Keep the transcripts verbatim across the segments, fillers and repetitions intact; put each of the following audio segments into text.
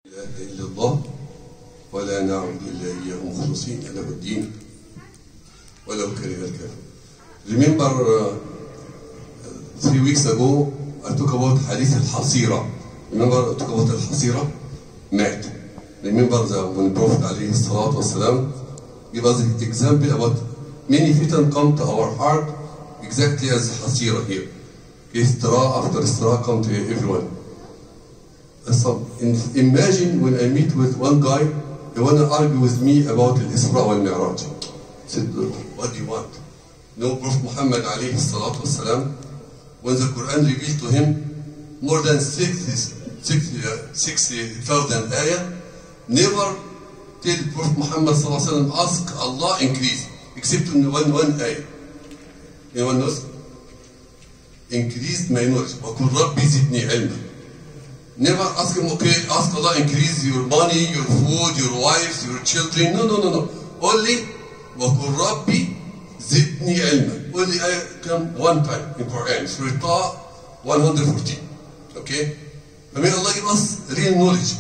لا إله إلا الله ولا نعبد إلا إياه مخلصين له الدين ولو كره الكافرون. Remember uh, three weeks ago I talked about hadith al-Hasira. Remember I talked about al-Hasira? Mat. Remember the, when Prophet alayhi salatu wasalam give us an example about many fitan come to our heart exactly as Hasira here. Istira after Istira come to everyone. So, imagine when I meet with one guy, he want to argue with me about al-Isra wal-Mi'raj. I said, what do you want? No, Prophet Muhammad alayhi salatu wasalam, when the Quran revealed to him more than sixty thousand ayah, never tell Prophet Muhammad sallallahu alayhi wa sallam, ask Allah increase, except in one, one ayah. Anyone knows? Increased my knowledge. وَقُلْ رَبِّ زِدْنِي عِلْمًا. Never ask him, okay, ask Allah increase your money, your food, your wives, your children. No, no, no, no. Only وَقُلْ رَبِّ زِدْنِي عِلْمًا. Only I come one time in Quran. Surah Taha one hundred fourteen. Okay? I mean Allah give us real knowledge.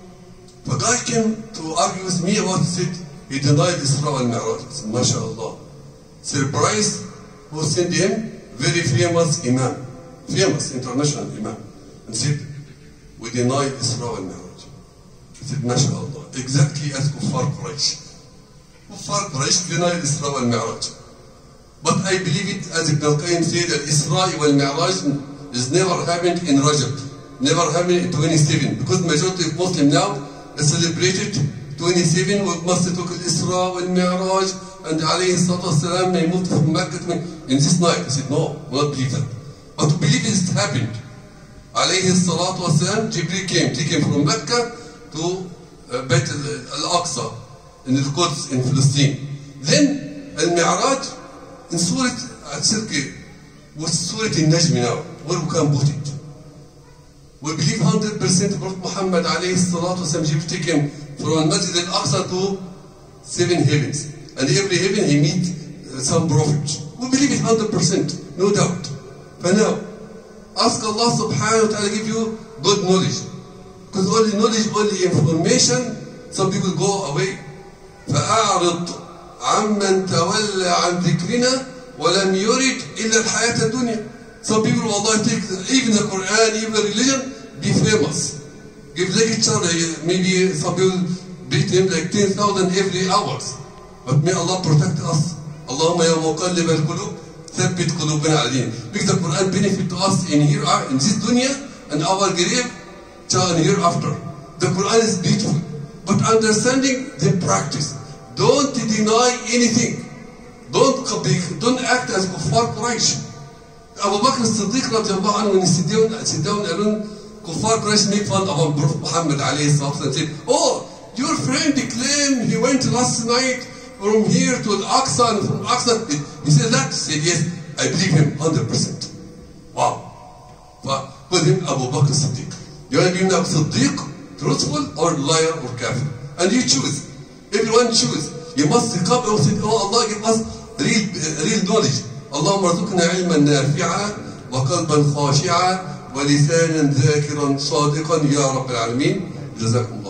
A guy came to argue with me about it. He denied Isra wal Mi'raj. I said, MashaAllah. Surprise, who sent him? Very famous Imam. Famous international Imam. And said, we deny Isra wal Mi'raj. I said, MashaAllah. Exactly as Kuffar Quraysh. Kuffar Quraysh denied Isra wal Mi'raj. But I believe it, as Ibn al-Qayyim said, that Isra wal Mi'raj is never happened in Rajab. Never happened in twenty-seven. Because the majority of Muslims now celebrated twenty-seven with Masjid al-Isra wal Mi'raj. And alayhi salatu wasalam, they moved from Mecca to me in this night. I said, no, we don't believe that. But to believe it happened. Alayhi salatu wasalam, Jibreel came, taken from Mecca to uh, Bayt al-Aqsa in Al-Quds in Palestine. Then al-Mi'raj in Surah al-Sirki was Surah al-Najm now, where we can put it. We believe one hundred percent Prophet Muhammad alayhi salatu wasalam, Jibreel taken from Masjid al-Aqsa to seven heavens. And every heaven he meet uh, some prophet. We believe it one hundred percent, no doubt. But now, ask Allah subhanahu wa ta'ala give you good knowledge. Because only knowledge, only information, some people go away. فَأَعْرِضْ عَمَّنْ تَوَلَّى عَنْ ذِكْرِنَا وَلَمْ يُرِدْ إِلَّا الْحَيَاةَ الدُّنْيَا. Some people, Allah take even the Quran, even the religion, be famous. Give lecture, maybe some people beat him like ten thousand every hours. But may Allah protect us. Allahumma ya muqallib al-qulub, thabbit qulubana ala din. Make the Quran benefit to us in here, in this dunya, and our grave, and hereafter. The Quran is beautiful, but understanding, then practice. Don't deny anything. Don't don't act as kuffar Quraysh. Abu Bakr as-Siddiq radiallahu anhu, when he sit down, sit down alone, kuffar Quraysh make fun of Prophet Muhammad alayhi salatu and said, oh, your friend claimed he went last night from here to Al-Aqsa, and from Aqsa, he said that? He said, yes, I believe him one hundred percent. Wow. But put him Abu Bakr Siddiq. You want to be Abu Siddiq, truthful or liar or kafir? And you choose. Everyone choose. You must come and say, oh Allah give us real, real knowledge. اللهم ارزقنا علما نافعا وقلبا خاشعا ولسانا ذاكرا صادقا يا رب العالمين. جزاكم الله.